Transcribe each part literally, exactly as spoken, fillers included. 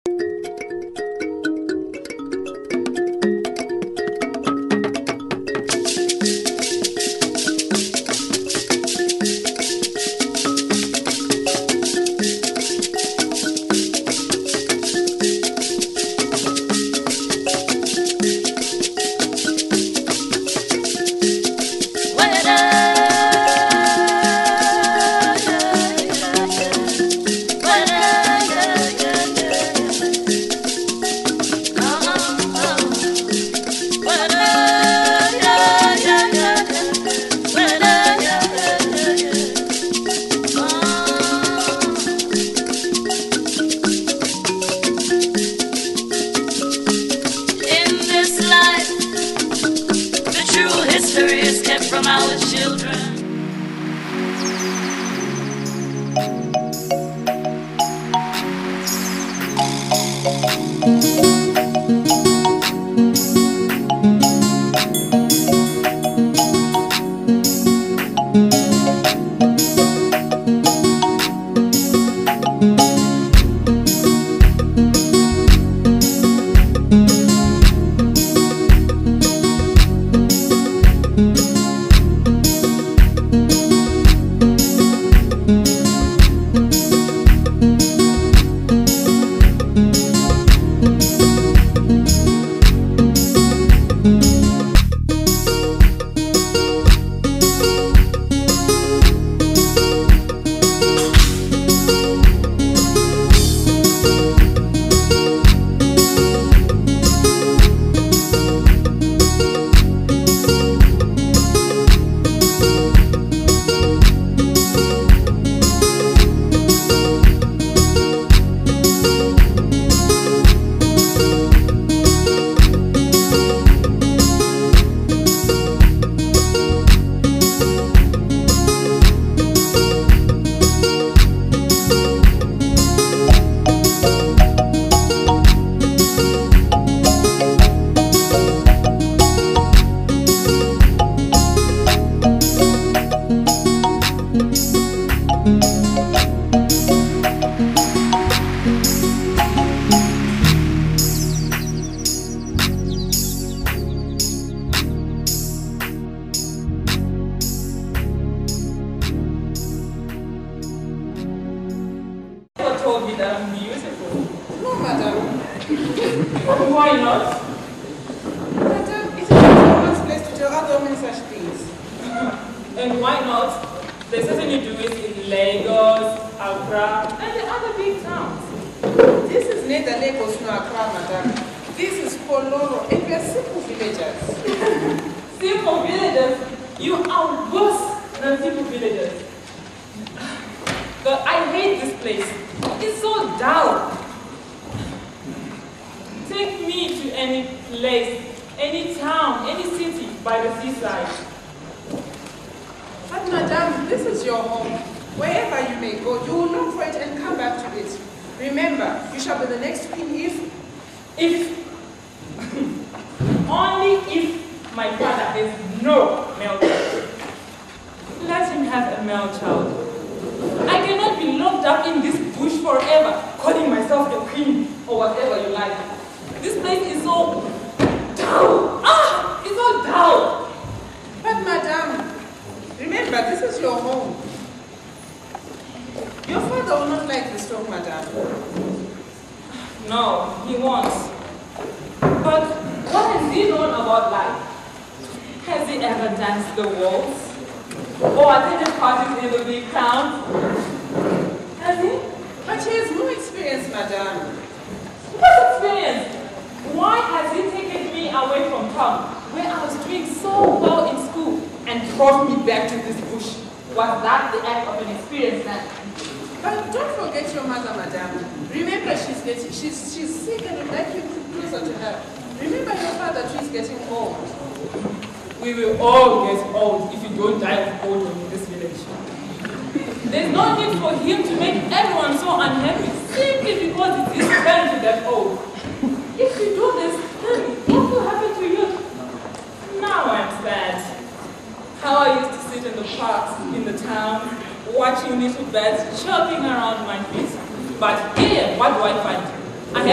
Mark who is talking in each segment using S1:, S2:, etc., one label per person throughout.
S1: watching little birds chirping around my feet. But here, what do I find? I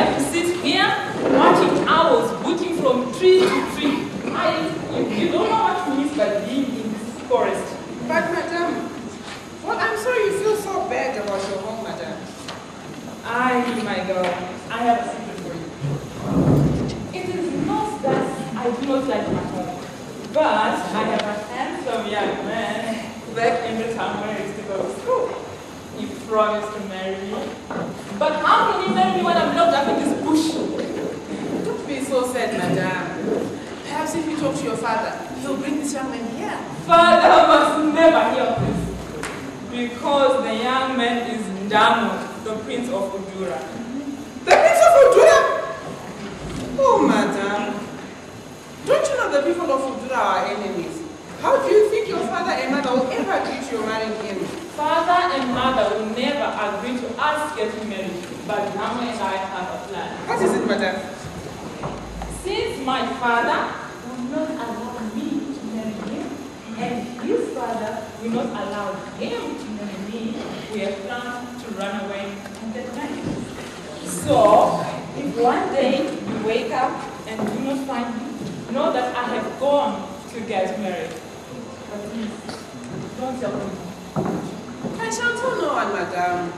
S1: have to sit here watching owls booting from tree to tree. I, you, you don't know what it means by being in this forest.
S2: But madam, well, I'm sorry you feel so bad about your home, madam.
S1: I, my God, I have a secret for you. It is not that I do not like my home, but I have a handsome young man back in the town where I used to go to school. He promised to marry me. But how can he marry me when I'm locked up in this bush?
S2: Don't be so sad, madam. Perhaps if you talk to your father, he'll bring this young man here.
S1: Father must never hear of this. Because the young man is Ndamo, the Prince of Udura.
S2: The Prince of Udura? Oh, madam. Don't you know the people of Udura are enemies? How do you think your father and mother will ever agree to your marrying him?
S1: Father and mother will never agree to us getting married, but Ndamo and I have a plan.
S2: What is it, madam?
S1: Since my father will not allow me to marry him, and his father will not allow him to marry me, we have planned to run away and get married. So, if one day you wake up and do not find me, know that I have gone to get married. But please, don't tell me.
S2: I shall tell no one, madam.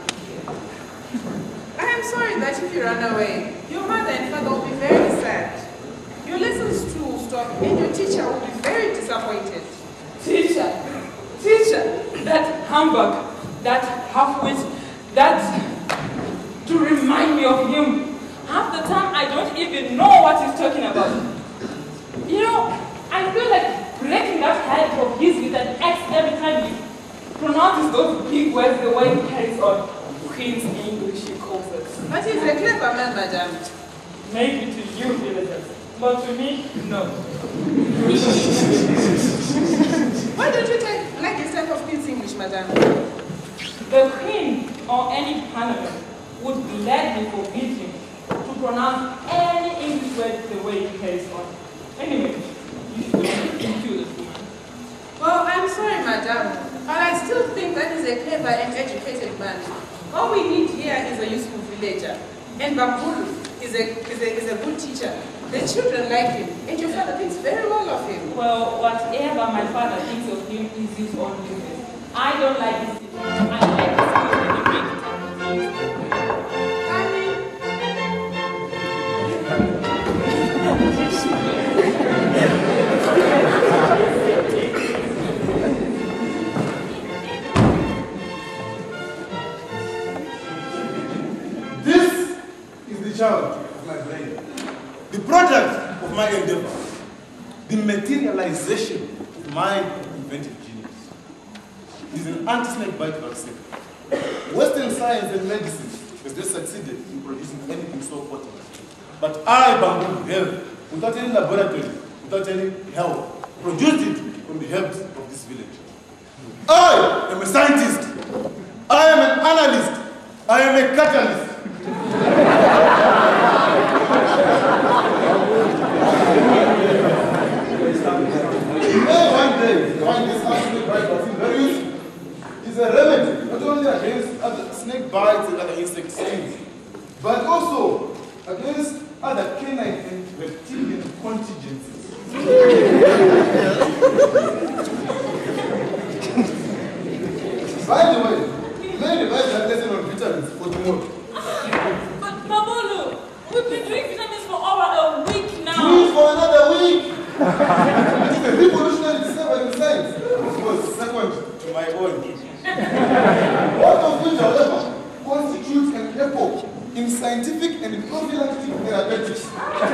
S2: I am sorry that if you run away, your mother and father will be very sad. Your lessons too will stop, and your teacher will be very disappointed.
S1: Teacher, teacher, that humbug, that half-wit, that to remind me of him. Half the time I don't even know what he's talking about. You know, I feel like breaking that head of his with an X every time he pronounces those big words the way he carries on. Queen's English, he calls it.
S2: But he's a clever man, madam.
S1: Maybe to you, villagers, but to me, no.
S2: Why don't you take like this type of Queen's English, madam?
S1: The Queen or any parliament would gladly forbid him to pronounce any English word the way he carries on. Anyway, you should kill this woman.
S2: Well, I'm sorry, madam, but I still think that he's a clever and educated man. All we need here is a useful villager. And Bambulu is a, is, a, is a good teacher. The children like him, and your father thinks very well of him.
S1: Well, whatever my father thinks of him is his own business. I don't like his teaching. I like his skills and the big
S3: This is the child of my brain, the product of my endeavor, the materialization of my inventive genius. It is an anti-snake bite vaccine. Western science and medicine has just succeeded in producing anything so potent. But I, Bamboo, have, without any laboratory, without any help, produced it from the herbs of this village. I am a scientist. I am an analyst. I am a catalyst. One day, find this anti-snake bite vaccine very useful. It's a remedy not only against other snake bites and other insect stings, but also against other canine and reptilian contingencies. By the way, you may revise that lesson on vitamins for tomorrow.
S1: But Babolu, we've been doing vitamins for over a week now.
S3: Do it for another week. It is a revolutionary discovery in science. It was second to my own. What of which, however, constitutes an epoch in scientific and prophylactic therapeutics.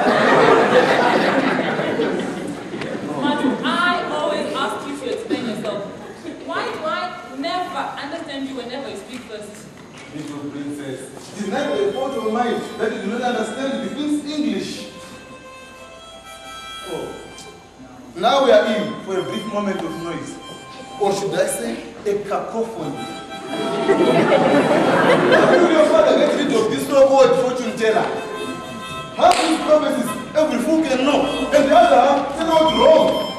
S1: Madam, I always ask you to explain yourself. Why do I never understand you whenever you speak first?
S3: Little princess, it is never a fault of mine that you do not understand the Queen's English. Oh. Now we are in for a brief moment of noise. Or should I say, a cacophony. How will your father get rid of this so-called fortune teller? Half his prophecies every fool can know, and the other half turn out wrong.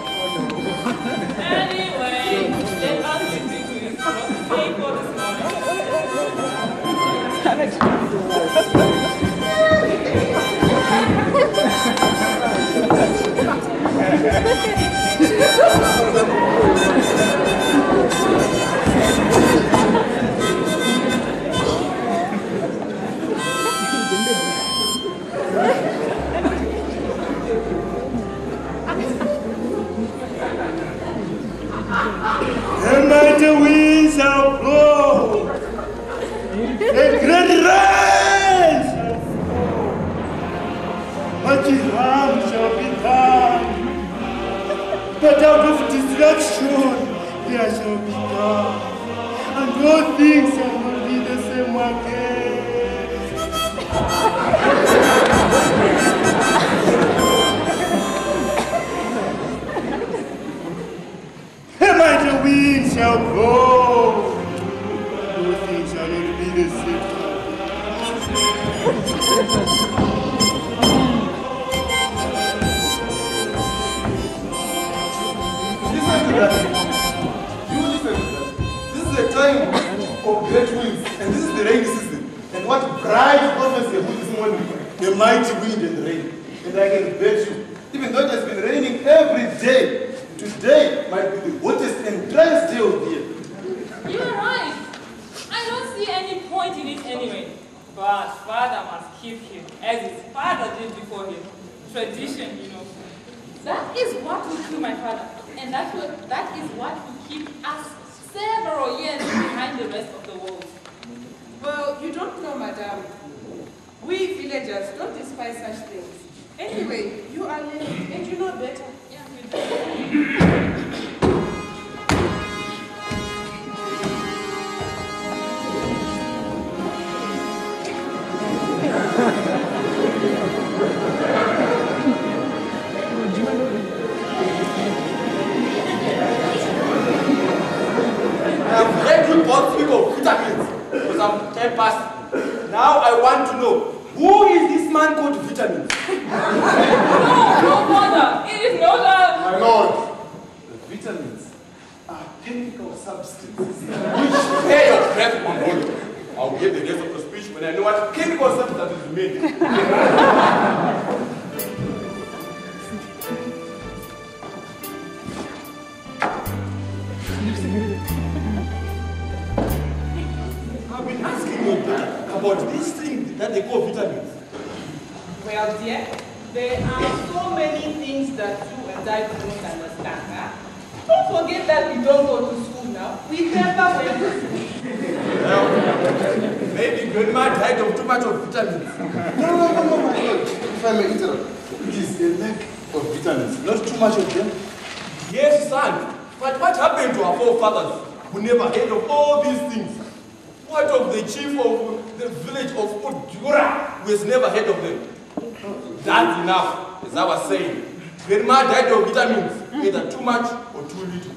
S1: Anyway, let us begin with what we pay for this morning.
S4: what is harm shall be done. But out of destruction there shall be done. And all things shall not be the same again. And the wind shall blow. All things shall not be the same.
S3: Listen to that. You listen to that. This is a time of great winds, and this is the rainy season. And what bright prophecy about this morning, the mighty wind and rain. And I can bet you, even though it has been raining every day, today might be the hottest and driest day of the year.
S1: You are right. I don't see any point in it anyway. But father must keep him, as his father did before him. Tradition, you know. That is what will kill my father. And that, will, that is what will keep us several years behind the rest of the world.
S2: Well, you don't know, madam. We villagers don't despise such things. Anyway, you are late and you know better.
S1: Yeah, we
S5: I've heard you both speak of vitamins for some time past. Now I want to know, who is this man called Vitamins?
S1: No, no, father. It is not a...
S3: My lord, the vitamins are chemical substances which
S5: Pay your breath, Mongolo. I'll give the rest of the speech when I know what chemical substance is made. I've been asking your dad about this thing that they call vitamins.
S2: Well, dear, there are so many things that you and I don't understand. Huh? Don't forget that we don't go to school now. We never went to school.
S5: Well, maybe grandma died of too much of vitamins.
S3: No, no, no, no, my lord. If I may interrupt, it is a lack of vitamins, not too much of them.
S5: Yes, son. But what happened to our forefathers who never heard of all these things? What of the chief of the village of Udjura who has never heard of them? That's enough, as I was saying. Grandma died of vitamins, either too much or too little.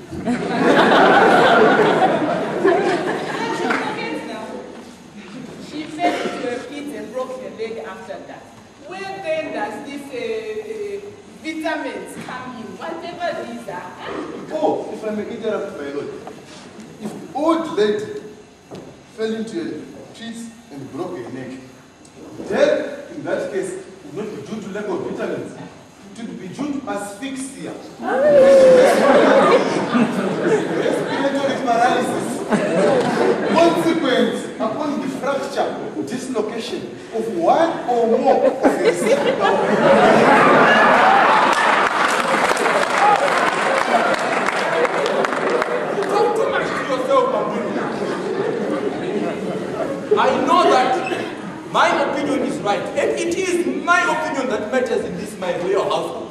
S2: She fell into a pit and broke her leg after that. Where then does this uh, uh, vitamins come in? Whatever these are. Huh?
S3: Oh, if I may interrupt, my lord. If old lady fell into a pit and broke her neck, death in that case would not be due to lack of vitamins. It would be due to asphyxia. Respiratory paralysis. Consequent upon the fracture, dislocation of one or more of the reciprocal.
S5: Talk too much to yourself, Mambulu. I know that my opinion is right, and it is my opinion that matters in this my royal household.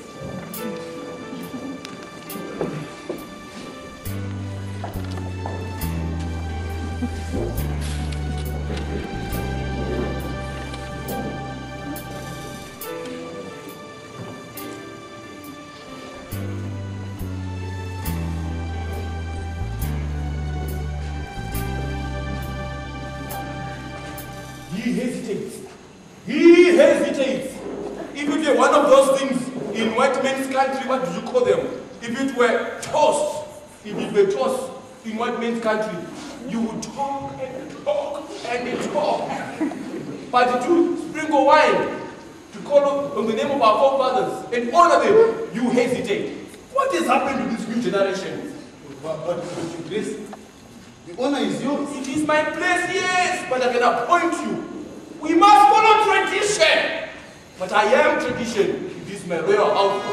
S5: He hesitates. He hesitates. If it were one of those things in white man's country, what do you call them? If it were toast, if it were toast in white man's country, you would talk and talk and talk. But to sprinkle wine, to call on the name of our forefathers and honor them, you hesitate. What has happened to this new generation?
S3: But, but, but your grace, the honor is yours.
S5: It is my place, yes, but I can appoint you. We must follow tradition. But I am tradition. It is my royal household.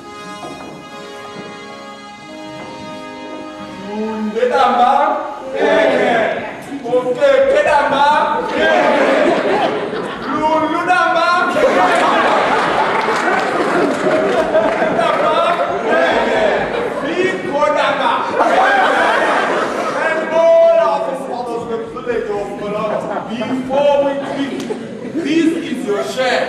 S5: Bedamba, Okay, Kedamba. Luludamba. Kedamba. Bikodamba. And all of the fathers of the village of Malata, before we drink, this is your share.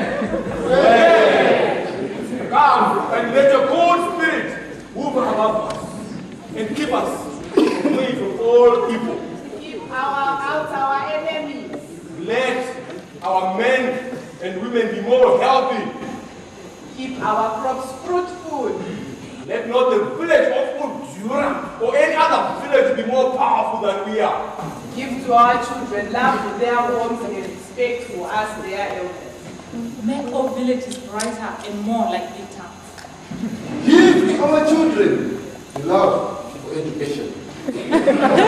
S5: Come and let your good spirit move above us and keep us away from all evil.
S2: Keep our, out our enemies.
S5: Let our men and women be more healthy.
S2: Keep our crops fruitful.
S5: Let not the village of Udura or any other village be more powerful than we are.
S2: Give to our children love for their homes and respect for us, their elders.
S1: Make all villages brighter and more like big towns.
S3: Give our children the love for education. Give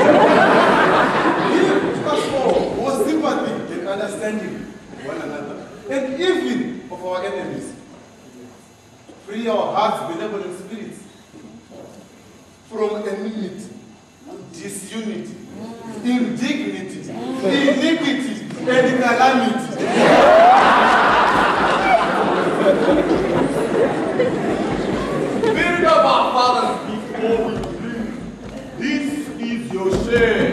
S3: us more, more sympathy and understanding of one another. And even of our enemies. Free our hearts, benevolent spirits, from enmity, disunity, indignity, iniquity, and calamity.
S5: Spirit of our fathers, before we drink, this is your share.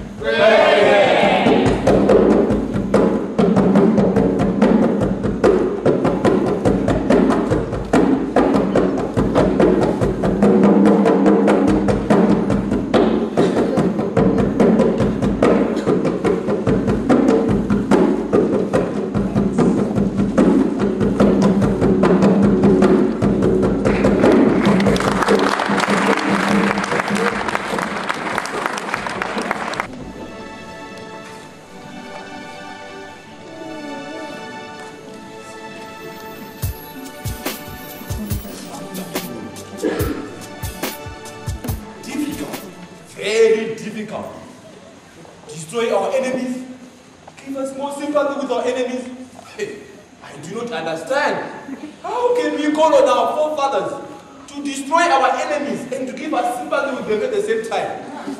S5: Very difficult. Destroy our enemies. Give us more sympathy with our enemies. I do not understand. How can we call on our forefathers to destroy our enemies and to give us sympathy with them at the same time?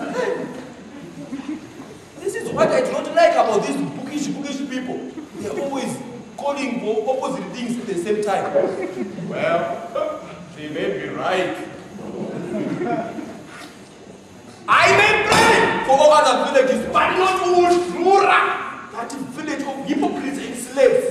S5: This is what I do not like about these bookish, bookish people. They are always calling for opposite things at the same time. Well, they may be right. I may pray for all other villages, but not Udura, that village of hypocrites and slaves.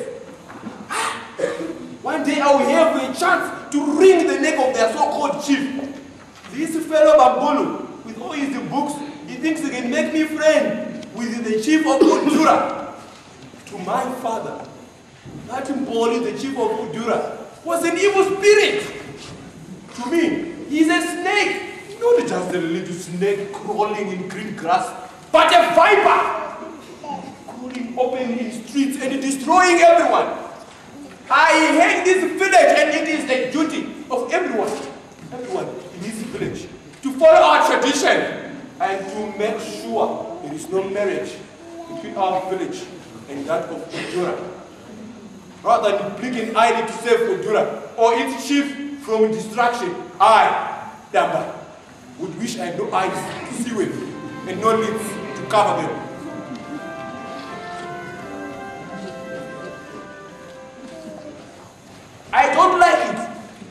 S5: One day I will have a chance to wring the neck of their so-called chief. This fellow Bambulu, with all his books, he thinks he can make me friend with the chief of Udura. To my father, that Mboli, the chief of Udura, was an evil spirit. To me, he's a snake. Not just a little snake crawling in green grass, but a viper crawling open in streets and destroying everyone. I hate this village, and it is the duty of everyone, everyone in this village, to follow our tradition and to make sure there is no marriage between our village and that of Udura. Rather than blink an eye to save Udura or its chief from destruction, I, Damba, would wish I had no eyes to see with and no lips to cover them. I don't like it.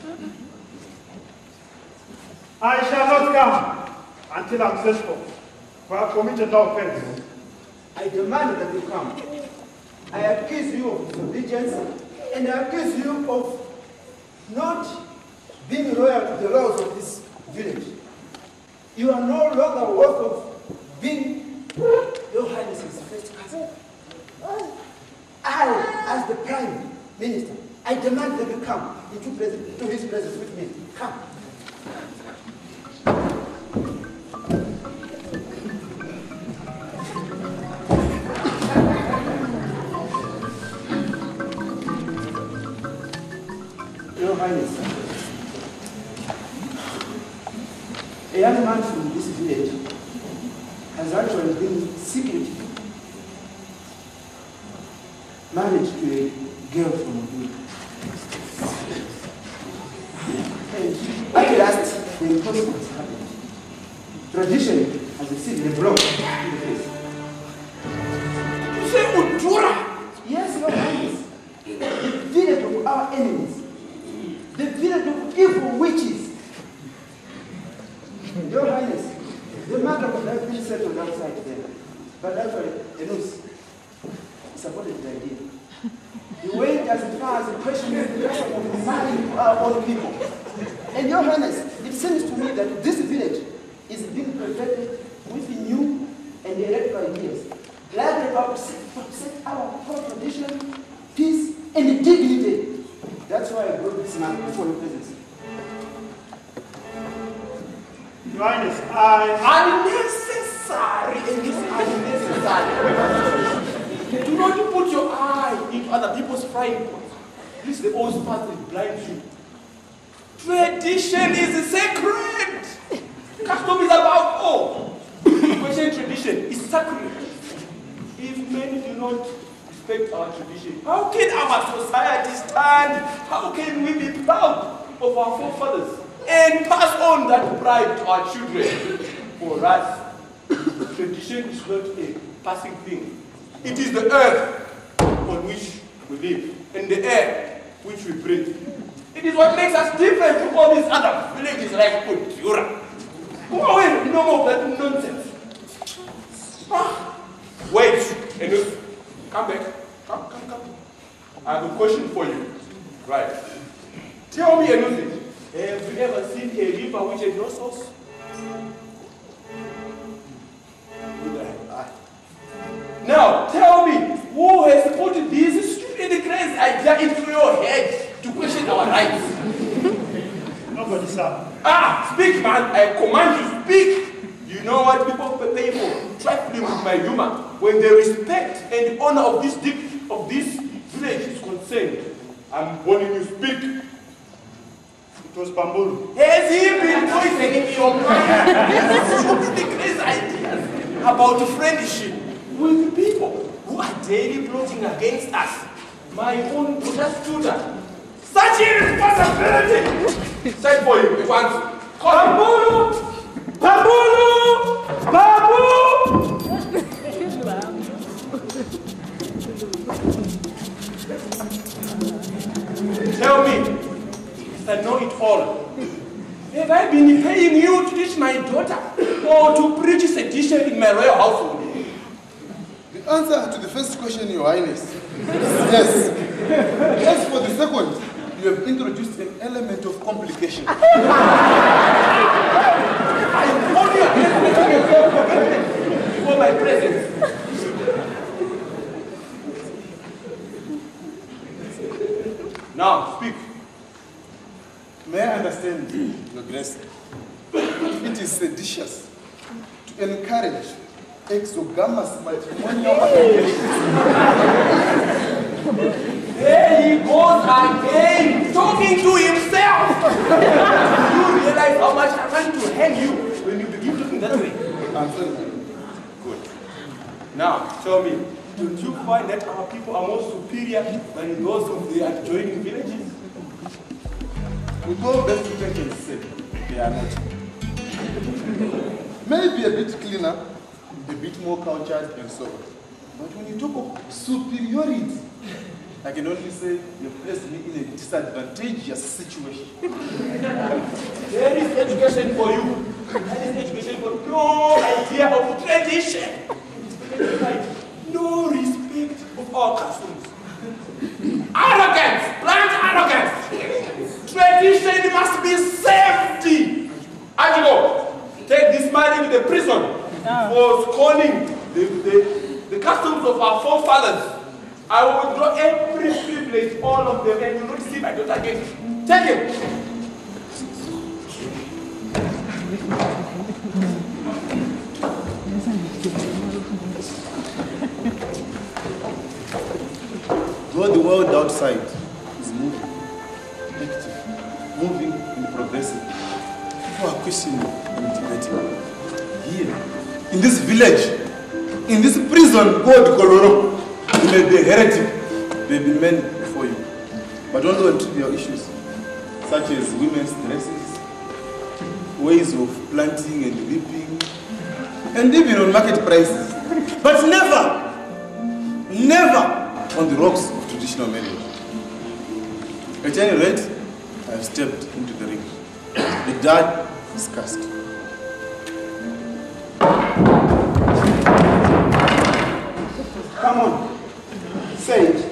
S4: I shall not come until I'm searched for, for I've committed no offense.
S6: I demand that you come. I accuse you of disobedience, and I accuse you of not being loyal to the laws of this village. You are no longer worth of being Your Highness's first cousin. I, as the Prime Minister, I demand that you come into, presence, into his presence with me. Come. Your Highness, a young man from this village has actually been secretly married to a girl from Arrupe. And at last, the impossible has happened. Tradition has received a blow in the face. our enemies, the village of evil witches. Your Highness, the matter would have been settled outside there, but actually, Enus supported the idea. He went as far as questioning the right of marrying our own people. And Your Highness, it seems to me that this village is being perfected with new and heretical ideas, likely to upset our core tradition, peace, and dignity. That's why I brought this man before your presence.
S4: Your Highness, I...
S5: Unnecessary! It is unnecessary. Do not put your eye into other people's frying pots. This is the old path that blinds you. Tradition is sacred. Custom is above all. Question tradition is sacred. If many do not respect our tradition, how can our society stand? How can we be proud of our forefathers and pass on that pride to our children? For us, tradition is not a passing thing. It is the earth on which we live and the air which we breathe. It is what makes us different from all these other villages like Kultura. Go away, no more of that nonsense. Ah. Wait, enough. Come back. Come, come, come. I have a question for you. Right. Tell me anything. Have you ever seen a river which has no source? Now, tell me, who has put this stupid crazy idea into your head to question our rights?
S4: Nobody, sir.
S5: Ah, speak, man. I command you, speak. You know what people pay for? Trifling with my humor. When the respect and the honor of this of this village is concerned, I'm warning you, speak.
S4: It was Bambulu.
S5: Has he been poisoning your mind? Stupid crazy ideas about friendship with people who are daily plotting against us. My own brother student. Such irresponsibility! Send for you at once. Bambulu! Bambulu! Babu! Tell me, Mister Know-it-all, have I been paying you to teach my daughter or to preach sedition in my royal household?
S3: The answer to the first question, Your Highness, is yes. As for the second, you have introduced an element of complication.
S5: I only before my presence. Now, speak.
S3: May I understand, Your Grace? It is seditious to encourage exogamous matrimonial arrangements.
S5: There he goes again, talking to himself. You realize how much I want to hang you when you begin looking that way?
S3: I'm sorry.
S5: Good. Now, tell me, don't you find that our people are more superior than those of the adjoining villages?
S3: With all best intentions said, they are not. Maybe a bit cleaner, a bit more cultured and so on. But when you talk of superiority, I can only say you placed me in a disadvantageous situation.
S5: There is education for you. There is education for no idea of tradition. No respect of our customs. Arrogance, blunt arrogance. Tradition must be safety. Ajigo, take this man into the prison for scorning the, the, the customs of our forefathers. I will withdraw every privilege, all of them, and you will not see my daughter again. Take him.
S3: Though the world outside is moving, active, moving and progressing, people are questioning and debating. Here, in this village, in this prison called Koloro, you may be a heretic, there may be men before you, but only on trivial issues, such as women's dresses, ways of planting and reaping, and even on market prices. But never, never on the rocks of traditional marriage. At any rate, I have stepped into the ring. The die is cast.
S6: Come on. Say it.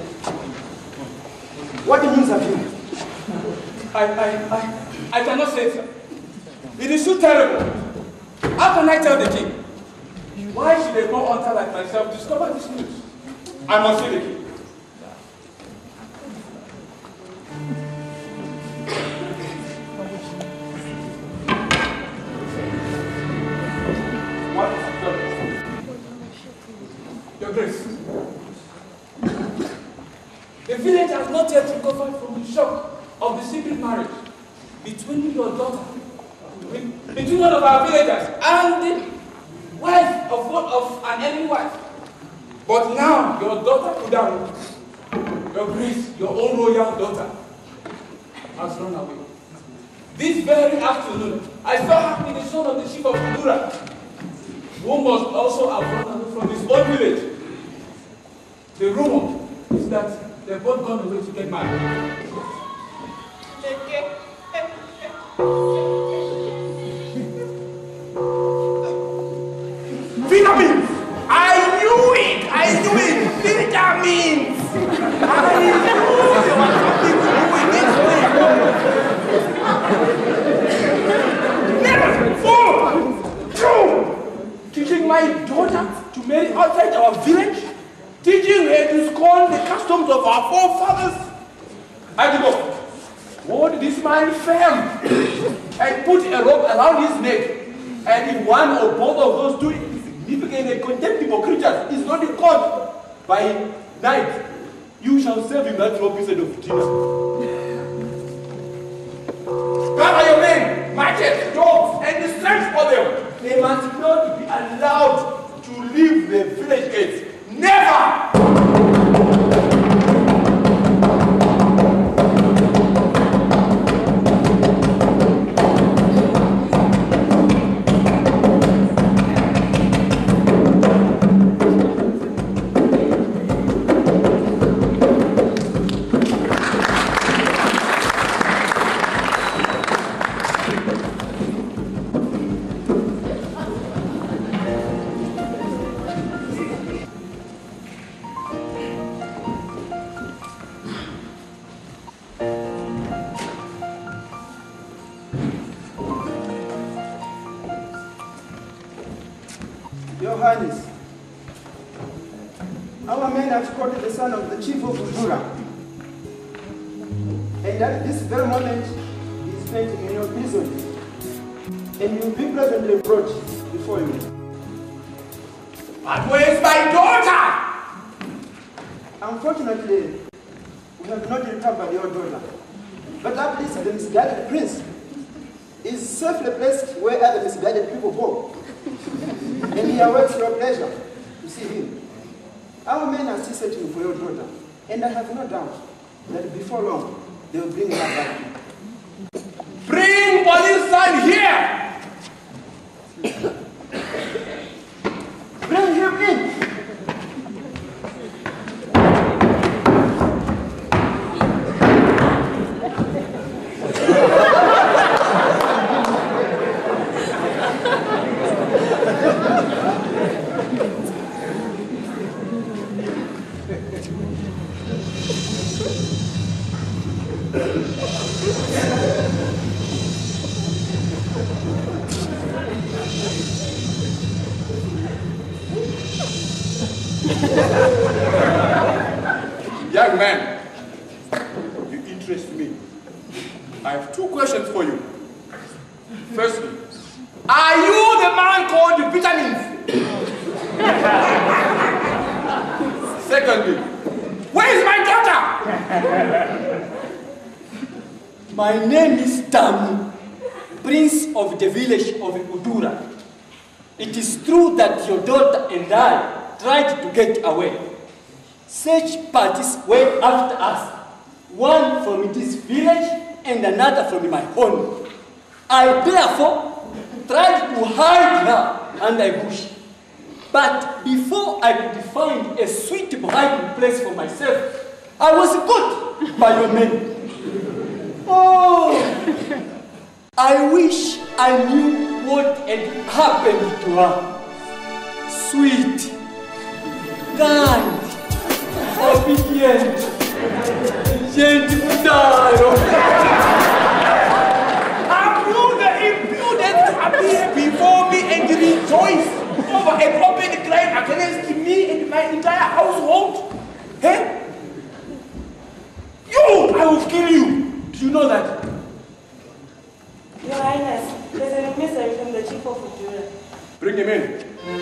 S6: What news have you?
S5: I, I, I, I cannot say it, sir. It is too terrible. How can I tell the king? Why should a poor hunter like myself discover this news? I must see the king. What is happening? Your Grace, the village has not yet recovered from the shock of the secret marriage between your daughter, between one of our villagers and the wife of one of an enemy wife. But now your daughter Kudaro, your Grace, your own royal daughter, has run away. This very afternoon, I saw her with the son of the chief of Kudura, who must also have run away from his own village. The rumor is that they've both gone away to get married.
S7: Vitamins! I knew it! I knew it! Vitamins! I knew there was something to do with this. Never! Oh! True! Teaching my daughter to marry outside our village? Teaching her to scorn the customs of our forefathers? I give up. Hold this man firm and put a rope around his neck. And if one or both of those two significant and contemptible creatures is not in court by night, you shall serve him that rope instead of dinner. Gather your men, machetes, dogs, and search for them. They must not be allowed to leave the village gates. Never!
S6: Your Highness, our men have spotted the son of the chief of Udura. And at this very moment, he is fainting in your prison. And you will be presently brought before you.
S7: But where is my daughter?
S6: Unfortunately, we have not recovered your daughter. But at least the misguided prince is safely placed where other misguided people go. And he awaits your pleasure to see him. Our men are still searching for your daughter, and I have no doubt that before long they will bring her back.
S7: Bring policeman here!
S6: Bring him in!
S5: Young man, you interest me. I have two questions for you. Firstly, are you the man called the vitamins? Secondly, where is my daughter?
S8: My name is Tamu, Prince of the village of Udura. It is true that your daughter and I tried to get away. Such parties were after us, one from this village and another from my home. I therefore tried to hide her under a bush. But before I could find a suitable hiding place for myself, I was caught by your men. Oh, I wish I knew what had happened to her. Sweet, kind, obedient, gentle.
S7: Impudent to appear before me and rejoice over an open crime against me and my entire household. Hey? You! I will kill you! Do you know that?
S9: Your Highness, there's an emissary from the Chief of Ujura.
S7: Bring him in.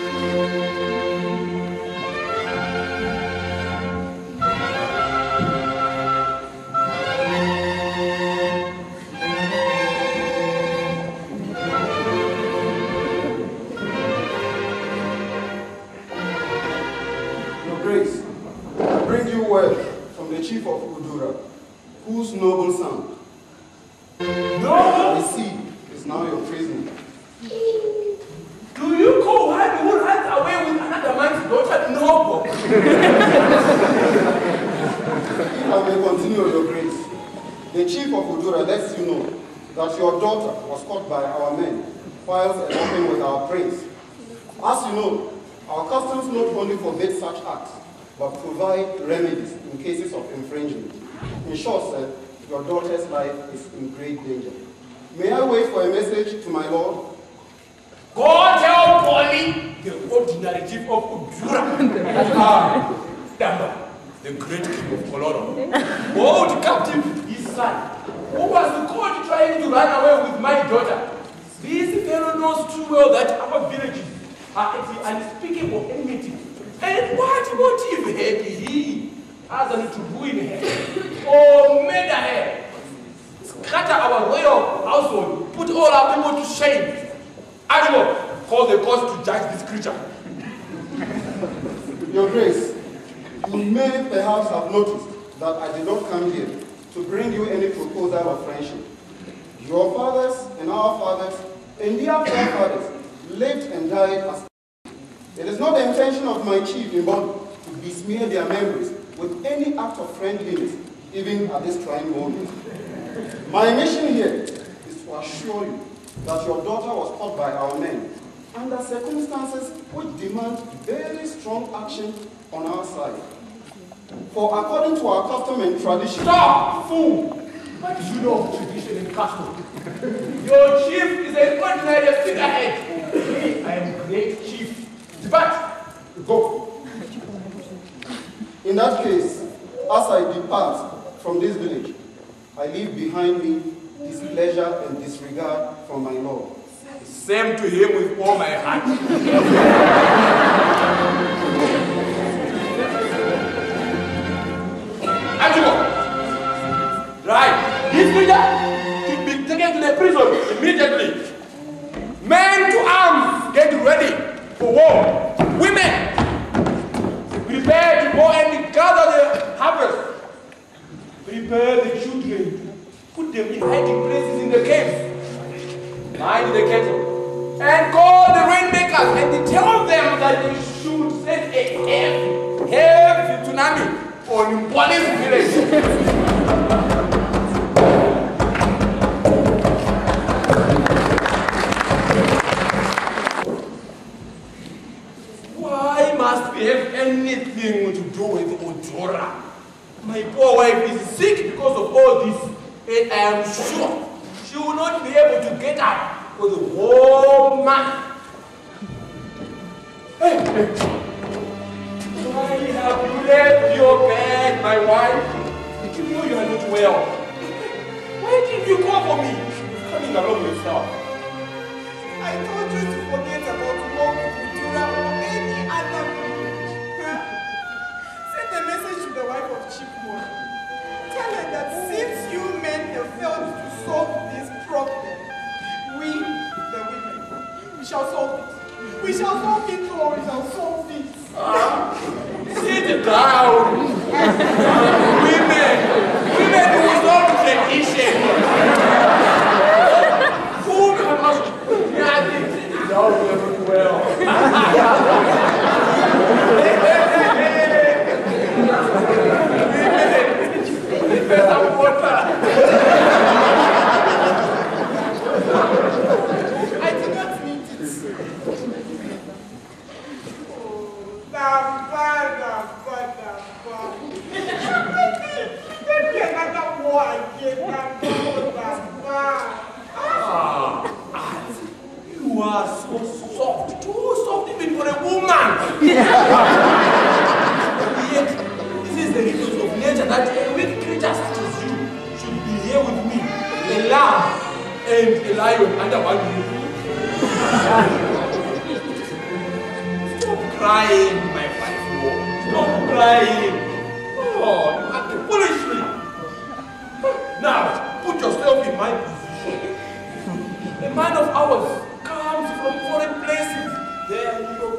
S6: From the chief of Udura, whose noble son,
S7: no,
S6: we see, is now your prisoner.
S7: Do you call one who runs away with another man's daughter noble?
S6: If I may continue, your grace, the chief of Udura lets you know that your daughter was caught by our men whilst eloping with our prince. As you know, our customs not only forbid such acts, but provide remedies in cases of infringement. In short, sir, your daughter's life is in great danger. May I wait for a message to my lord?
S7: Go tell Polly, the ordinary chief of Ujura, ah, Damba, the great king of Colorado, hold captive his son, who was caught trying to run away with my daughter. This fellow knows too well that our villages are at the unspeakable enmity. And what motive had he other than to ruin her or murder her, scatter our royal household, put all our people to shame? Arrupe, call the court to judge this creature.
S6: Your Grace, you may perhaps have noticed that I did not come here to bring you any proposal of friendship. Your fathers and our fathers and their forefathers lived and died as. It is not the intention of my chief in body to besmear their memories with any act of friendliness, even at this trying moment. My mission here is to assure you that your daughter was caught by our men under circumstances which demand very strong action on our side. For according to our custom and tradition...
S7: Stop, fool! What do you know of tradition and custom? Your chief is an ordinary figurehead. I am great chief. But, go.
S6: In that case, as I depart from this village, I leave behind me displeasure and disregard from my Lord.
S7: Same to him with all my heart. Arrupe! Right, this leader should be taken to the prison immediately. Men to arms, get ready for war. Women, prepare to go and gather the harvest. Prepare the children. Put them in hiding places in the caves. Mind the cattle. And call the rainmakers and tell them that they should set a heavy, heavy tsunami on Police village. Must we have anything to do with Ujura? My poor wife is sick because of all this, and I am sure she will not be able to get up for the whole month. Hey, hey. Why have you left your bed, my wife? Did you know you are not well? Why did you call for me? Coming along yourself.
S2: I told you to forget about war with Ujura or any other village. Huh? Send a message to the wife of Chipmore. Tell her that since you men have failed to solve this problem, we, the women, we shall solve it. We shall solve it or we shall solve it.
S7: Ah, sit down. Women, women who solve tradition. Who must now very well. Women, water.
S5: Ah, you are so soft, too soft even for a woman. Yet, this is the resource of nature that a weak creature such as you should be here with me, a lamb and a lion under one roof. Stop crying, my wife. Stop crying. Oh, you have to punish me. Now, put yourself in my position. A man of ours comes from foreign places. There you go.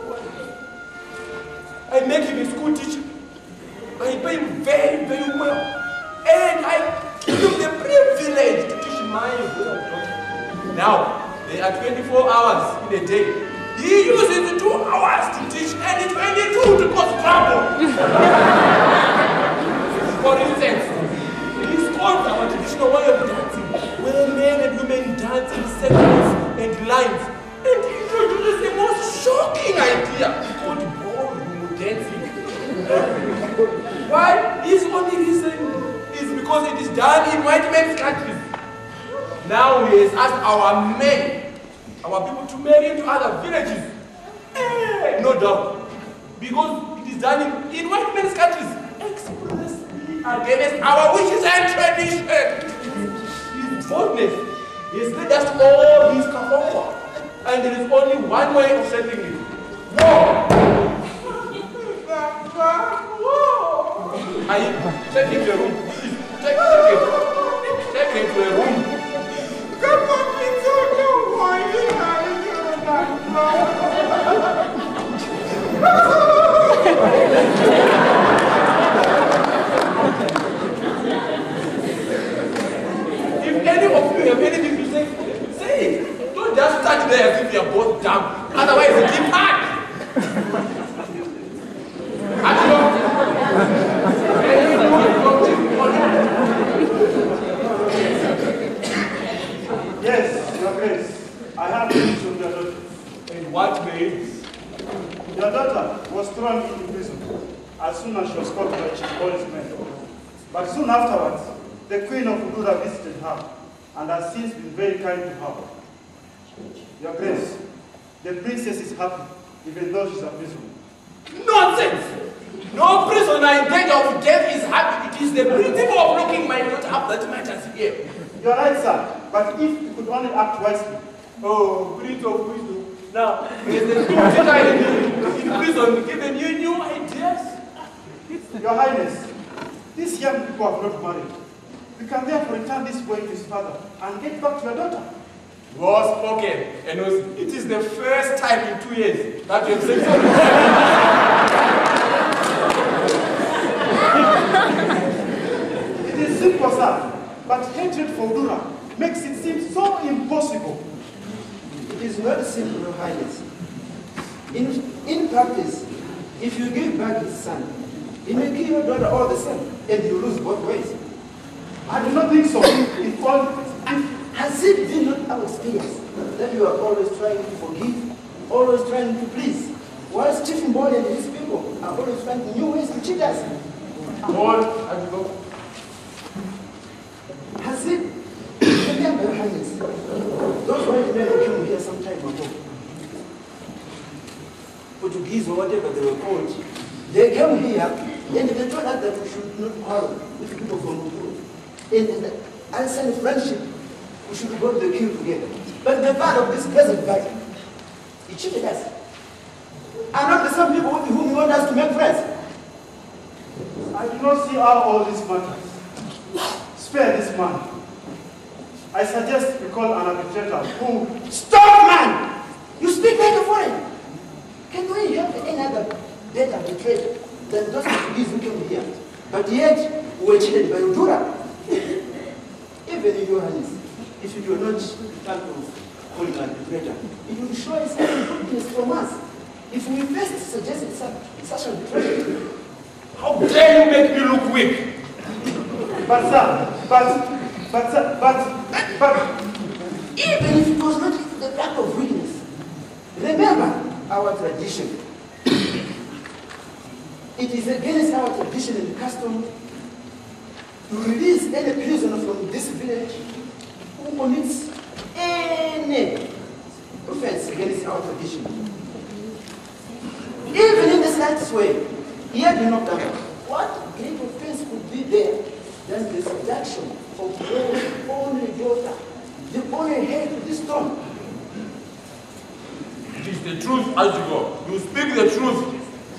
S5: I make him a school teacher. I pay him very, very well. And I give him the privilege to teach my daughter. Now, there are twenty-four hours in a day. He uses two hours to teach and twenty-two to cause trouble. For instance, he scorns our traditional way of dancing, where men and women dance in circles and lines, and he introduces the most shocking idea called ballroom dancing. Why? His only reason is because it is done in white men's countries. Now he has asked our men, our people, to marry into other villages. Eh, no doubt. Because it is done in, in white men's countries. Expressly against our wishes and tradition. His boldness has led us all his kahoma. And there is only one way of settling it. War! Are you take it to a room? Take, take it. Take it to a room. Come on, please don't know why you are If any of you have anything to say, say it. Don't just stand there as if you are both dumb. Otherwise, it keep hard.
S4: Yes, Your Grace. I have news from your daughter.
S5: And what means?
S4: Your daughter was thrown into prison as soon as she was caught by Chief men. But soon afterwards, the Queen of Udura visited her and has since been very kind to her. Your Grace, the princess is happy, even though she's a prisoner.
S5: Nonsense! No prisoner in danger of death is happy. It is the principle of looking my daughter up that matters here.
S4: You're right, sir. But if you could only act wisely.
S5: Oh, Prince of Wisdom. Now, is the teacher in, in prison giving you new ideas?
S4: Your Highness, these young people have not married. We can therefore return this boy to his father and get back to your daughter.
S5: Well spoken. And it is the first time in two years that you have said
S4: It is simple, sir. But hatred for Udura makes it seem so impossible.
S6: It is not simple, Your Highness. In, in practice, if you give back his son, he may give your daughter all the same, and you lose both ways.
S4: I do not think so. If all, if,
S6: Has it been not our experience that you are always trying to forgive, always trying to please, while Stephen Ball and his people are always finding new ways to cheat us?
S5: Ball, as you go.
S6: Has it? Remember, Your Highness, those white men who came here some time ago, Portuguese or whatever they were called, they came here and they told us that we should not quarrel with people from Udura. And and send friendship, we should go to the queue together. But the part of this present battle, he cheated us. Are not the same people with whom you want us to make friends?
S4: I do not see how all this matters. Spare this man. I suggest we call an arbitrator who...
S6: Stop, man! You speak like a foreigner. Can we have any other better arbitrator than those Portuguese who came here? But yet, we were cheated by Udura. Even in Your Highness, if you do not thank of calling an arbitrator, it will show us goodness from us. If we first suggested such, such arbitration.
S5: How dare you make me look weak?
S4: But sir, but, but sir, but, but...
S6: Even if it was not the act of weakness, remember our tradition. it is against our tradition and custom to release any prisoner from this village who commits any offense against our tradition. Even in the slightest way, yet do not doubt. What great offense could be there than the seduction of your only daughter, the only heir to this throne?
S5: It is the truth as you go. You speak the truth.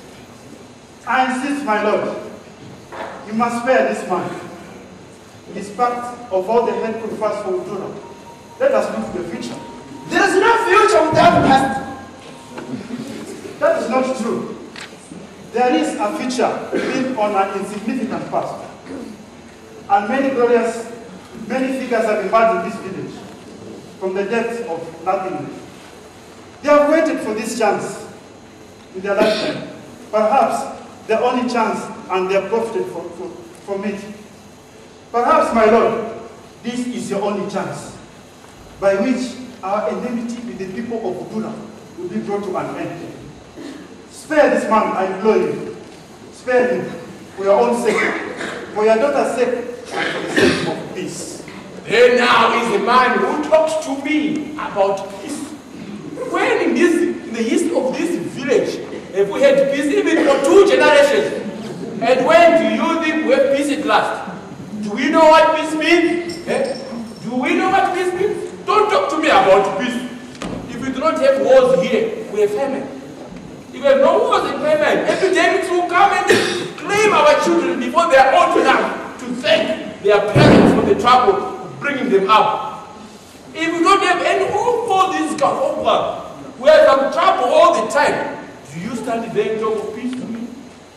S4: I insist, my lord, you must spare this man. It is part of all the head confers for Udura. Let us look to the future.
S6: There is no future without past.
S4: That is not true. There is a future built on an insignificant past. And many glorious, many figures have emerged in this village from the depths of nothingness. They have waited for this chance in their lifetime. Perhaps the only chance, and they have profited from, from, from it. Perhaps, my lord, this is your only chance by which our enmity with the people of Udura will be brought to an end. Spare this man, I implore you. Spare him for your own sake, for your daughter's sake, and for the sake of peace.
S5: There now is a man who talks to me about peace. When in, this, in the east of this village, if we had peace even for two generations, and when do you think we have peace at last? Do we know what peace means? Eh? Do we know what peace means? Don't talk to me about peace. If we do not have wars here, we have famine. If we have no wars and famine, epidemics will come and claim our children before they are old enough to thank their parents for the trouble of bringing them up. If we don't have any hope for this God, we have some trouble all the time. Do you stand there and talk of peace to me?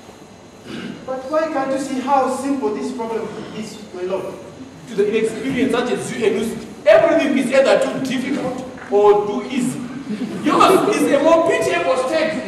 S4: But why can't you see how simple this problem is, my lord?
S5: To the inexperienced such as you and you, everything is either too difficult or too easy. Yours is a more pitiable state.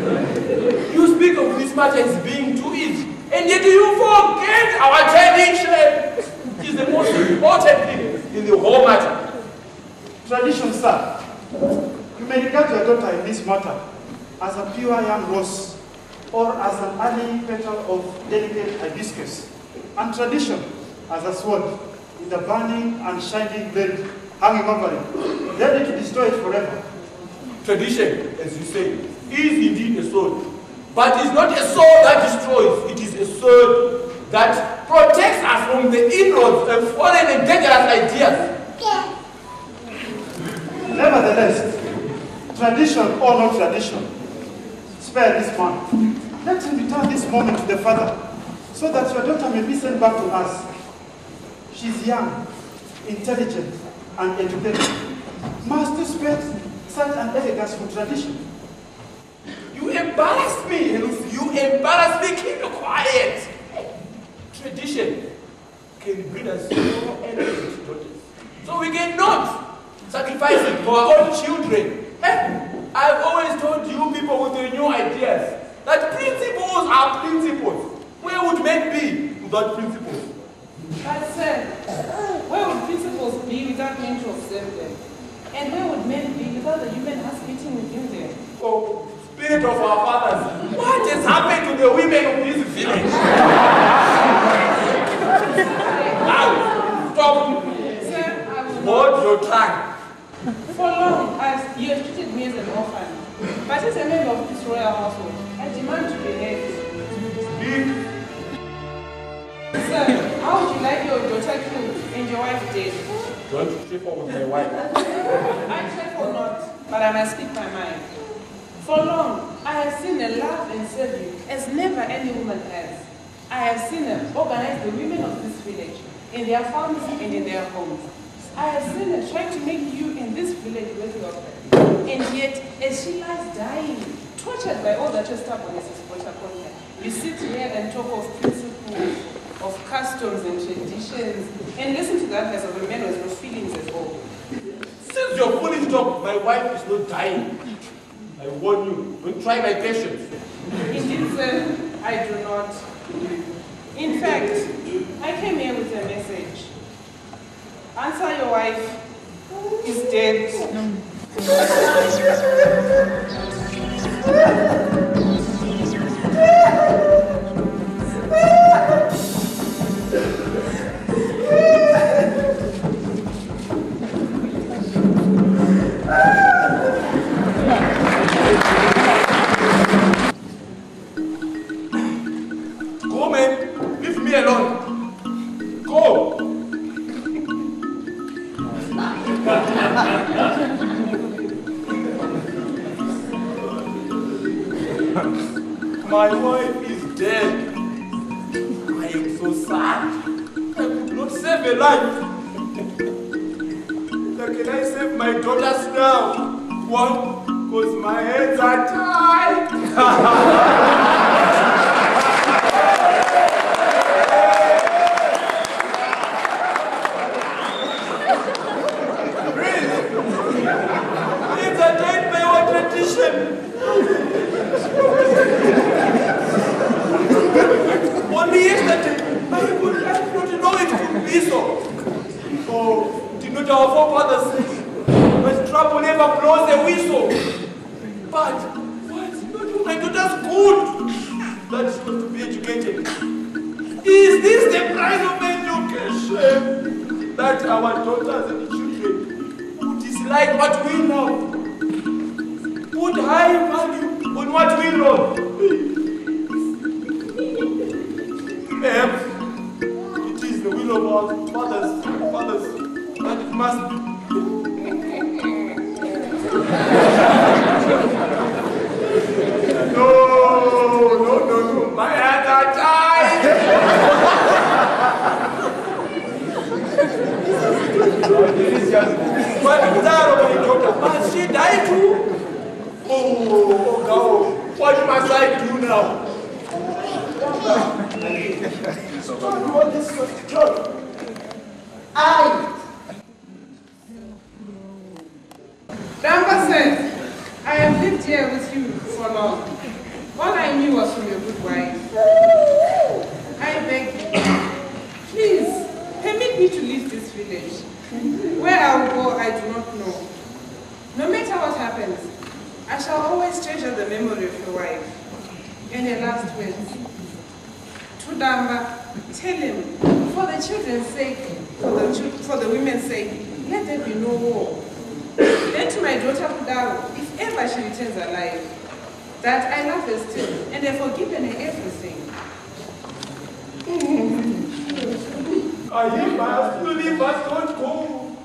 S5: You speak of this matter as being too easy, and yet you forget our tradition. It is the most important thing in the whole matter.
S4: Tradition, sir. You may regard your daughter in this matter as a pure young rose, or as an early petal of delicate hibiscus, and tradition as a sword with a burning and shining blade hanging over it, ready to destroy it forever.
S5: Tradition, as you say, is indeed a sword, but it's not a sword that destroys. It is a sword that protects us from the inroads and foreign and dangerous ideas.
S4: Nevertheless, tradition or no tradition, spare this man. Let him return this moment to the father, so that your daughter may be sent back to us. She's young, intelligent, and educated. Must you spare such an elegance for tradition?
S5: You embarrass me, you embarrass me. Keep quiet. Tradition can bring us so elegant daughters, so we cannot sacrifice it for our own children. Eh? I've always told you people with the new ideas that principles are principles. Where would men be without principles?
S2: I said, where would principles be without men to observe them? And where would men be without the human heart beating within them?
S5: Oh, spirit of our fathers, what has happened to the women of this village? Now, stop.
S2: Sir, I will
S5: Hold your tongue.
S2: For long, as you have treated me as an orphan, but as a member of this royal household, I demand to be heard.
S5: Speak.
S2: Sir, how would you like your daughter killed and your wife dead?
S5: Don't trifle with my wife.
S2: I trifle not, but I must speak my mind. For long, I have seen her love and serve you as never any woman has. I have seen her organize the women of this village in their farms and in their homes. I have seen her try to make you in this village worthy of her. And yet, as she lies dying, tortured by all that your stubbornness has brought upon her, you sit here and talk of principles, of customs and traditions, and listen to that as of a man who has no feelings at all.
S5: Since your foolish talk, my wife is not dying. I warn you, don't try my patience.
S2: Indeed, sir, I do not. In fact, I came here with a message. Answer, your wife is dead. No.
S5: My wife is dead. I am so sad. I could not save a life. How can I save my daughters now? One, because my hands are tied. Really? Hands are tied by our tradition. Only yesterday, I could not know it could be so. Oh, did not our forefathers say, when trouble never blows a whistle? But, what? Not my daughter's good that she was to be educated. Is this the price of education? That our daughters and children who dislike what we love, put high value on what we love. Perhaps it is the will of our fathers, fathers, that it must be. No, no, no, no, my hands are tied. But that of my daughter, must she die too? Oh, oh, God, what must I do now?
S6: What this was trouble. I.
S2: Damba said, I have lived here with you for long. All I knew was from your good wife. I beg you, please, permit me to leave this village. Where I will go, I do not know. No matter what happens, I shall always treasure the memory of your wife. And her last words. To Damba, tell him, for the children's sake, for the, for the women's sake, let there be no war. Then to my daughter Kudaro, if ever she returns alive, that I love her still, and I've forgiven her everything.
S5: I hear my slowly but don't go.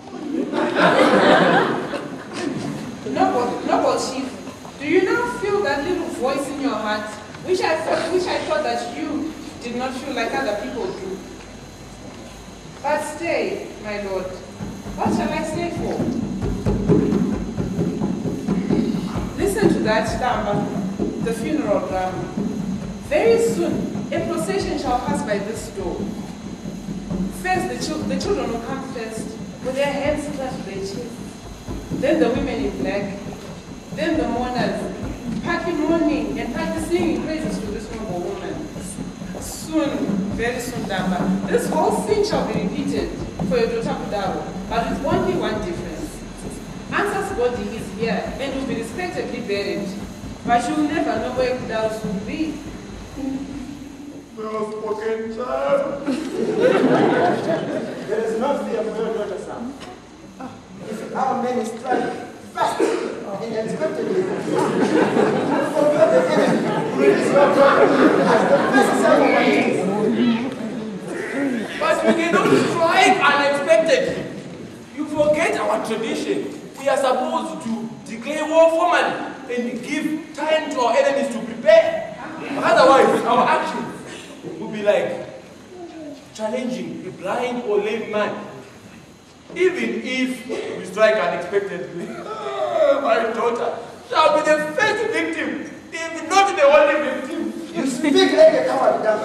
S2: Noble, noble chief, do you now feel that little voice in your heart, which I thought, which I thought that you did not feel like other people do? But stay, my lord. What shall I stay for? Listen to that Damba, the funeral drama. Very soon, a procession shall pass by this door. First, the, chil the children will come first, with their hands clasped to their chests. Then the women in black. Then the mourners, packing mourning and practicing praises to this noble woman. Soon, very soon, Damba, this whole scene shall be repeated for your daughter Kudaro, but with only one difference. Ansa's body is here and will be respectably buried, but you will never know where Kudaro's will be.
S5: Well spoken, child.
S6: There is no fear for your daughter, son. If our men strike fast and unexpectedly, forget the enemy, release your daughter as the best sacrifice.
S5: But we cannot strike unexpectedly. You forget our tradition. We are supposed to declare war formally and give time to our enemies to prepare. Otherwise, our actions will be like challenging a blind or lame man. Even if we strike unexpectedly, my daughter shall be the first victim, if not the only victim.
S6: You speak like a coward, Damba.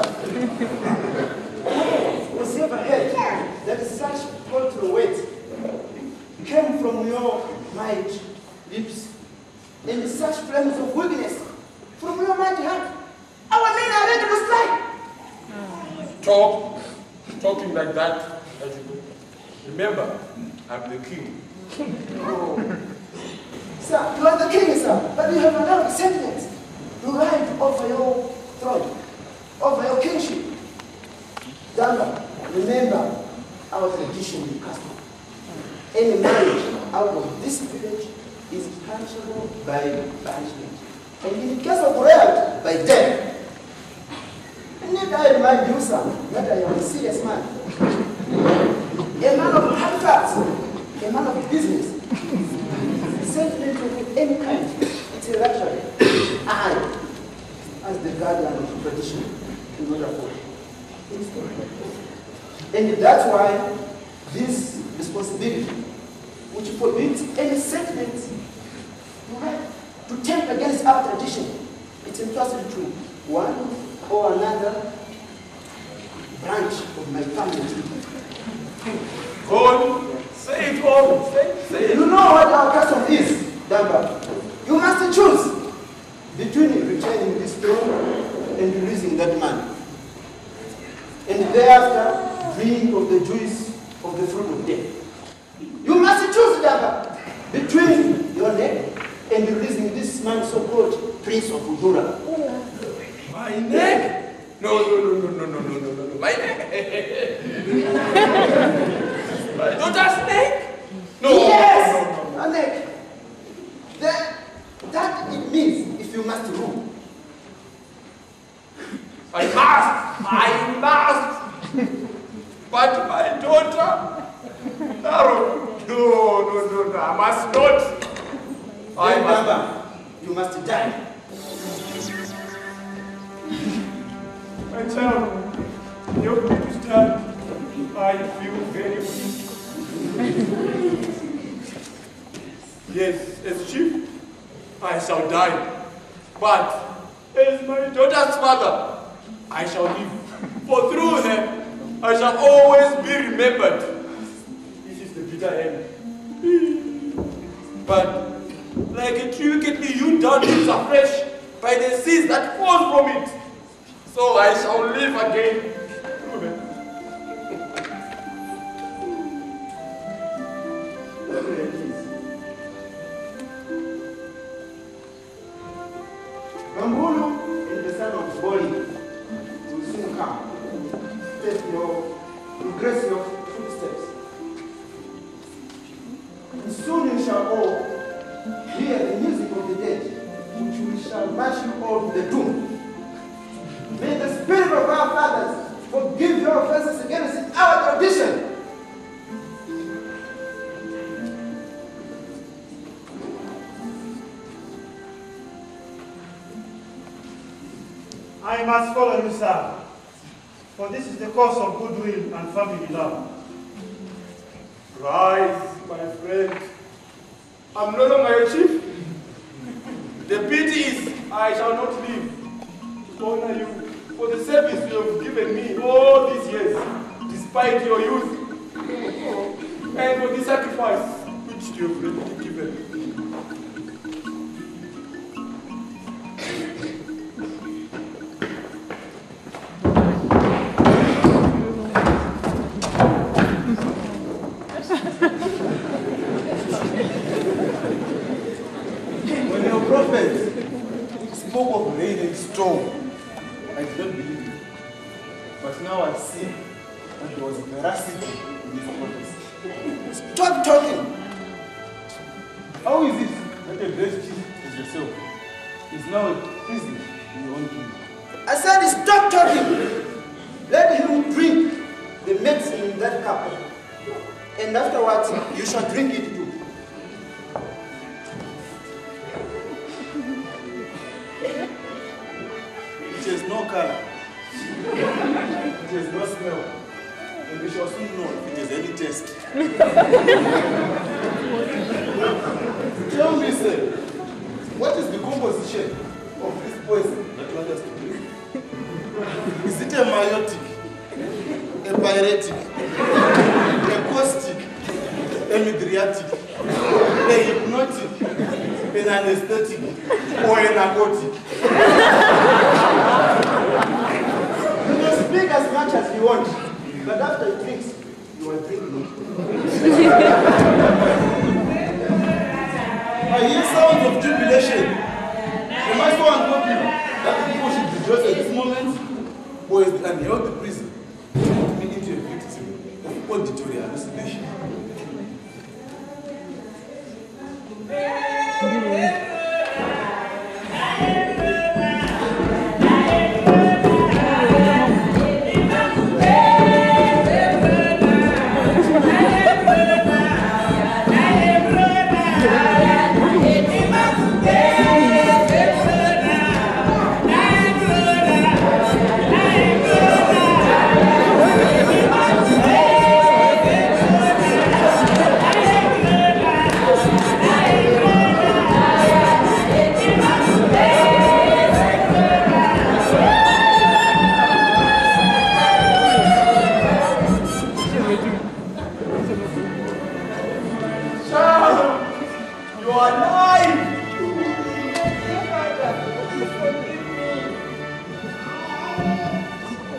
S6: Was ever heard that such paltry weight came from your mighty lips, and such flames of weakness from your mighty heart? Our men are ready to strike.
S5: Talk, talking like that, as you go. Remember, I'm the king.
S6: Oh. Sir, you are the king, sir, but you have another sentence to ride over your throne, over your kingship. Damba, remember our tradition and custom. Any marriage out of this village is punishable by banishment, and in the case of royalty, by death. And need I remind you, sir, that I am a serious man, a man of hard facts, a man of business. Sentiment of any kind, it's a luxury. I the guardian of tradition cannot afford. And that's why this responsibility, which forbids any sentiments you have to take against our tradition, it's entrusted to one or another branch of my family.
S5: Go on, say it all, say, say it.
S6: You know what our custom is, Damba. You must choose between retaining this throne and releasing that man. And thereafter, drink of the juice of the fruit of death. You must choose, Damba, between your neck and releasing this man so-called Prince of Udura.
S5: My neck? No, no, no, no, no, no, no, no, no, no. My neck? My daughter's neck? No,
S6: Yes!
S5: no, no, no.
S6: A neck. That, that it means if you must rule.
S5: I must, I must. But my daughter, no, no, no, no, no, I must not. I must
S6: not. You must die.
S4: My child, you're going to stand. I feel very weak.
S5: Yes, as chief, I shall die. But as my daughter's father, I shall live. For through her, I shall always be remembered. This is the bitter end. But like a tree wicketly hewn down leaves afresh by the seas that fall from it, so I shall live again through her.
S6: Bambulu and the son of Boli will soon come. Take your, regress your footsteps. And soon you shall all hear the music of the dead, which we shall march you all to the tomb. May the spirit of our fathers forgive your offenses against our tradition.
S4: I must follow you, sir, for this is the cause of goodwill and family love.
S5: Rise, my friend. I'm no longer a chief. The pity is I shall not live to honor you for the service you have given me all these years, despite your youth, and for the sacrifice which you have already given.
S3: When your prophet spoke of rain and storm, I did not believe it. But now I see that there was veracity in his prophecy.
S6: Stop talking!
S3: How is it that a great chief as yourself is now a prisoner in your own kingdom?
S6: I said stop talking! Let him drink the medicine in that cup. And afterwards, you shall drink it too.
S3: It has no color. It has no smell. And we shall soon know if it has any taste. Tell me, sir, what is the composition of this poison that you want us to drink? Is it a meiotic, a pyretic, a caustic, a midriatic, a hypnotic, an anesthetic, or a narcotic?
S6: You can speak as much as you want, but after he drinks, you are drinking.
S3: I hear sounds of jubilation. Am I so unpopular that people should rejoice at this moment? Or is the unhealthy prison turning me into a victim of auditory hallucination?
S1: Thank you.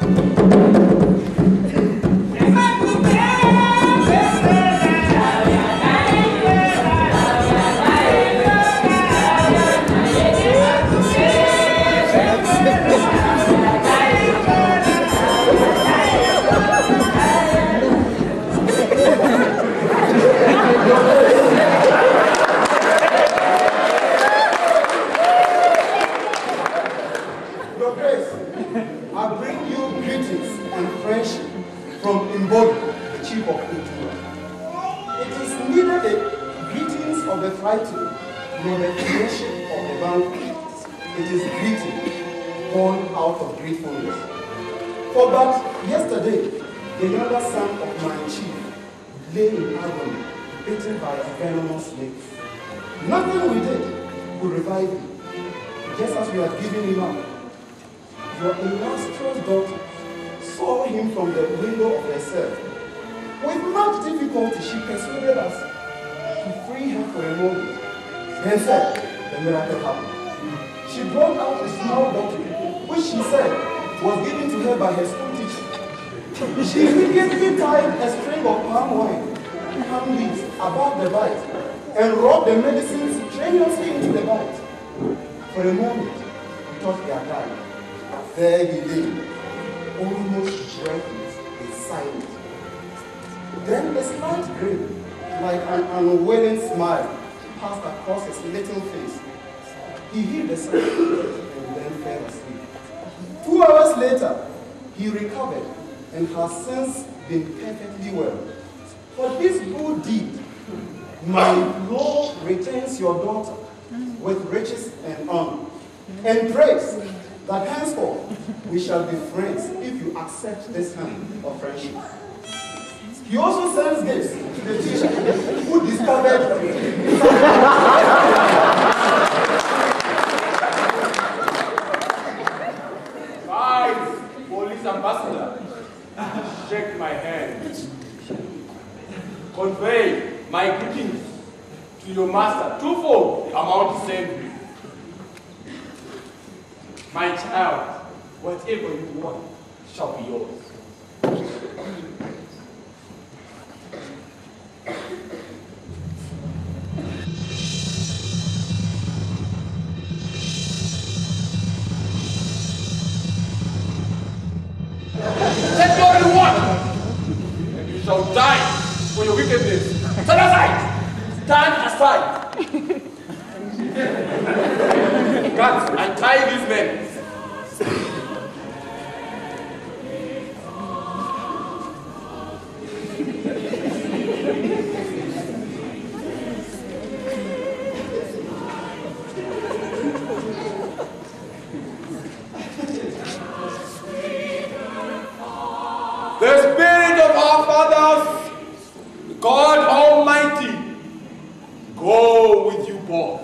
S6: Accept this kind of friendship. He also sends gifts to the teacher who discovered
S7: Guys, police ambassador, shake my hand. Convey my greetings to your master, twofold the amount he sent me. My child, whatever you want shall be yours. Take your reward, and you shall die for your wickedness. Stand aside! Stand aside! Guards, untie these men. The spirit of our fathers, God Almighty, go with you both.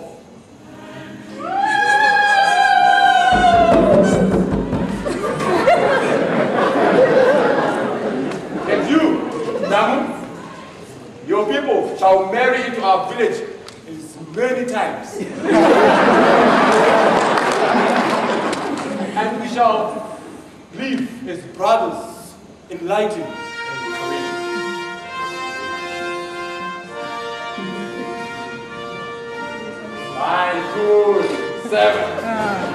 S7: And you, Namu, your people shall marry into our village as many times. And we shall live as brothers, enlightened and courageous. My good servant.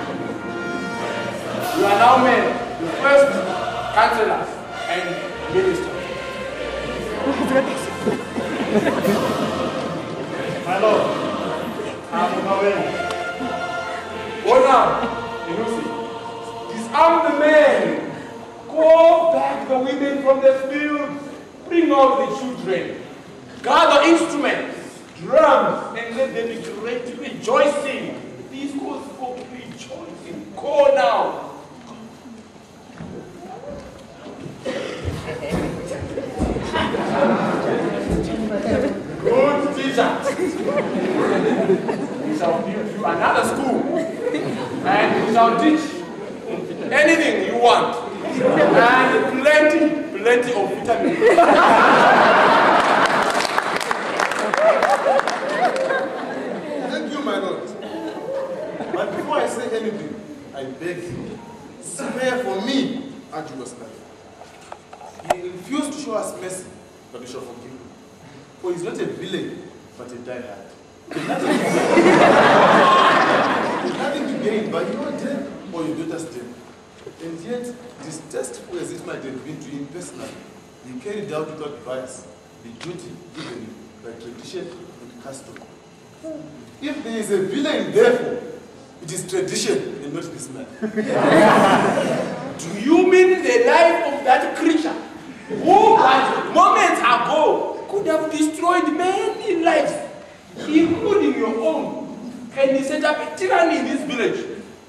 S7: You are now made the first councillors and ministers.
S4: My lord, I'm away.
S7: Go now, Inusi. Disarm the men. Call back the women from the fields. Bring out the children. Gather instruments, drums, and let them be great rejoicing. These calls for rejoicing. Call now. Good teacher. We shall build you another school. And we shall teach anything you want. And plenty, plenty of vitamins.
S3: Thank you, my lord. But before I say anything, I beg you, swear for me arduous life. He refused to show us mercy, but we shall forgive him. For he's not a villain, but a diehard. There's nothing, There's nothing to gain by your death or your daughter's death. And yet, distasteful as it might have been to him personally, he carried out without bias the duty given him by tradition and custom. If there is a villain, therefore, it is tradition and not this man.
S7: Do you mean the life of that creature who, but moments ago, could have destroyed many lives, including your own, and he set up a tyranny in this village?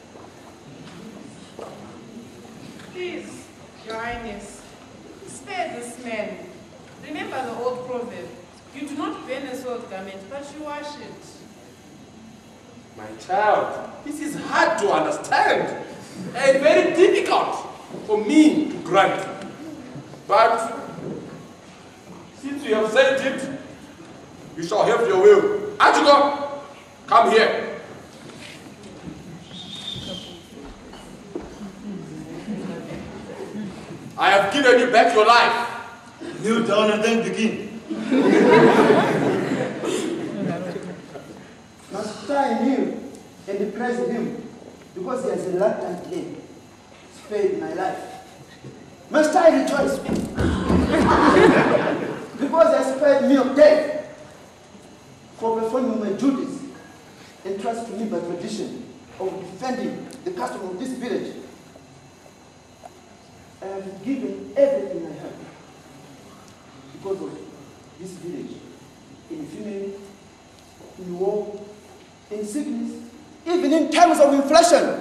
S2: Please, Your Highness, spare this man. Remember the old proverb, you do not burn a soiled garment, but you wash it.
S7: My child, this is hard to understand and very difficult for me to grant. But since you have said it, you shall have your will. Ajugo, come here. I have given you back your life.
S3: Kneel down and then begin.
S6: Must I kneel and praise him because he has reluctantly spared my life? Must I rejoice because he has spared me of death for performing my duties and trust to me by tradition of defending the custom of this village? I have given everything I have because of this village, in famine, in war, in sickness, even in times of inflation.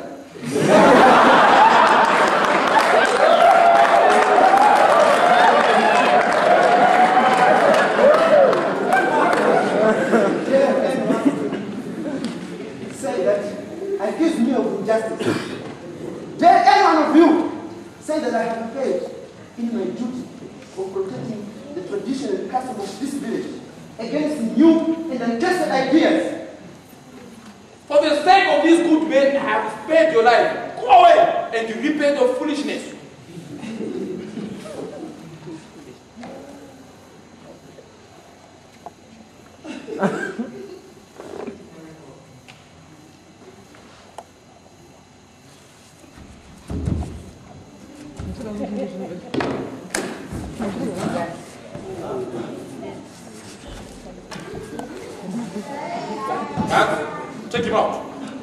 S6: Say that accuse me of injustice. Dare any one of you say that I have failed in my duty of protecting the tradition and custom of this village against new and untested ideas?
S7: For the sake of these good men, I have spared your life. Go away and repent of foolishness. Take him out.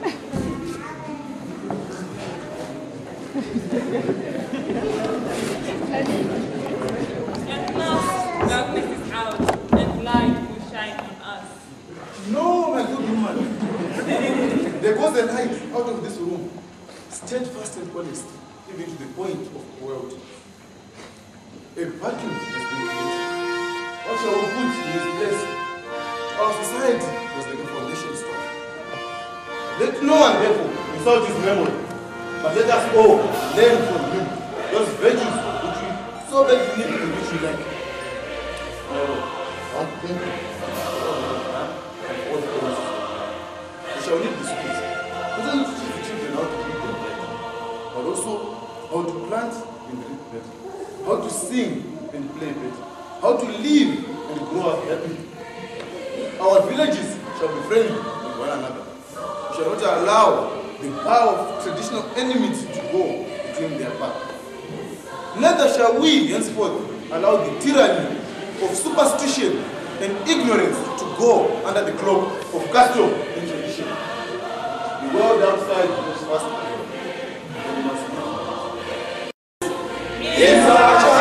S1: At last, darkness is out, and light will shine on us.
S3: No, my good woman. There goes the light out of this room. Steadfast and honest, even to the point of cruelty. A vacuum has been created. What shall we put in his place? Our society was like a foundation stone. Let no one, therefore, insult his memory, but let us all learn from him those virtues which we so badly need and which we like. However, one thing, and all the promises. We shall need the schools, not only to teach the children how to read and write, but also how to plant and read better, how to sing and play better, how to live and grow up happily. Our villages shall be friendly with one another. We shall not allow the power of traditional enemies to go between their path. Neither shall we henceforth allow the tyranny of superstition and ignorance to go under the cloak of custom and tradition. The world outside is fast. And we must live. Yes, our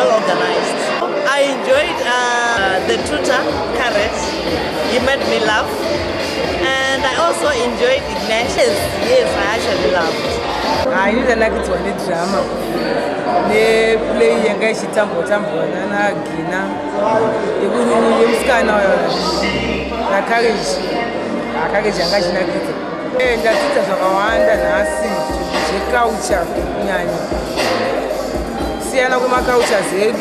S10: well organized. I enjoyed uh, the tutor, Karet. He made me laugh. And I also enjoyed Ignatius. Yes, I actually laughed.
S2: I really like it when it's drama. They play and guys, it's tambo tambo, and I gina. You will use kind of courage. I courage and guys, like it. And the teachers of Rwanda and I see the culture. See, I know my culture is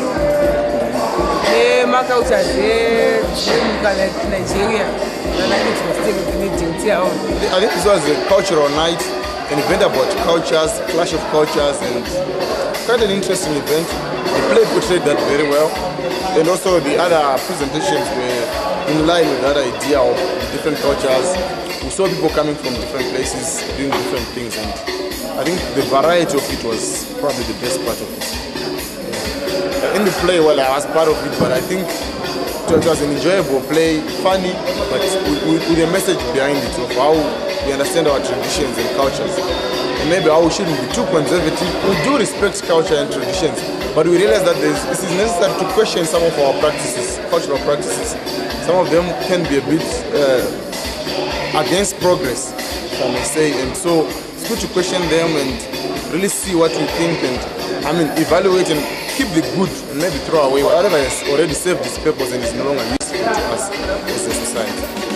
S2: my culture is Nigeria.
S11: I think this was a cultural night, an event about cultures, clash of cultures, and quite an interesting event. The play portrayed that very well, and also the other presentations were in line with that idea of different cultures. We saw people coming from different places, doing different things, and I think the variety of it was probably the best part of it. In the play, well, I was part of it, but I think it was an enjoyable play, funny, but with, with a message behind it of how we understand our traditions and cultures. And maybe how we shouldn't be too conservative. We do respect culture and traditions, but we realize that this is necessary to question some of our practices, cultural practices. Some of them can be a bit uh, against progress, if I may say. And so it's good to question them and really see what we think and, I mean, evaluate and keep the good and maybe throw away whatever has already served its purpose and is no longer useful to us as a society.